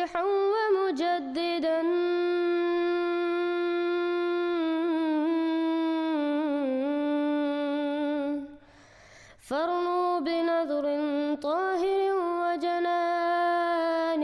صالحا ومجددا فارنوا بنظر طاهر وجنان.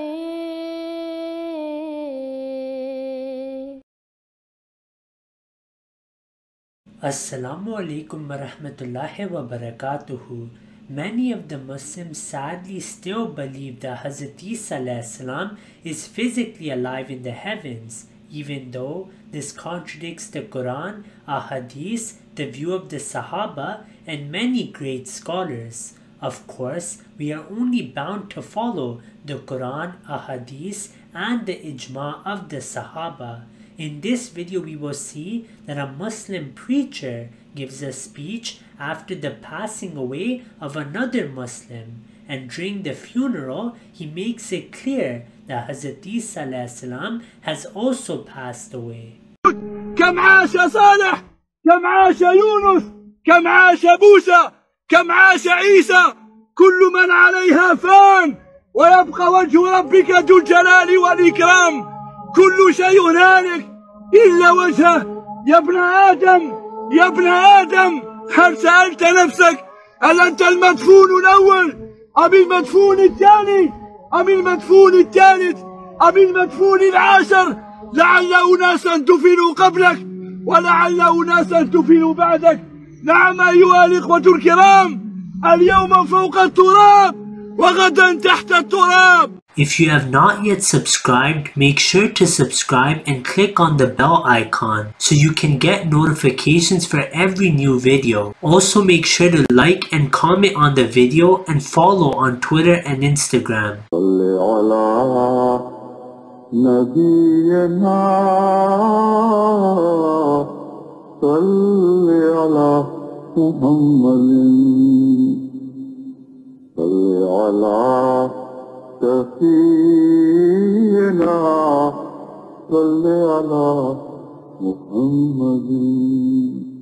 Assalamu Alaikum wa rahmatullahi wa barakatuhu. Many of the Muslims sadly still believe that Hazrat Isa alayhi salam is physically alive in the heavens, even though this contradicts the Quran, Ahadith, the view of the Sahaba, and many great scholars. Of course, we are only bound to follow the Quran, Ahadith, and the Ijma of the Sahaba. In this video, we will see that a Muslim preacher gives a speech after the passing away of another Muslim, and during the funeral, he makes it clear that Hazrat Isa alayhi salam has also passed away. كم عاش صالح، كم عاش يونس، كم عاش موسى، كم عاش عيسى، كل من عليها فان، ويبقى وجه ربك ذو الجلال والإكرام. كل شيء هالك إلا وجهه. يا ابن آدم، يا ابن آدم، هل سألت نفسك هل أنت المدفون الأول أم المدفون الثاني أم المدفون الثالث أم المدفون العاشر؟ لعل أناسا دفنوا قبلك ولعل أناسا دفنوا بعدك. نعم أيها الإخوة الكرام، اليوم فوق التراب وغدا تحت التراب. If you have not yet subscribed, make sure to subscribe and click on the bell icon so you can get notifications for every new video. Also make sure to like and comment on the video and follow on Twitter and Instagram. سفينا صل على محمد.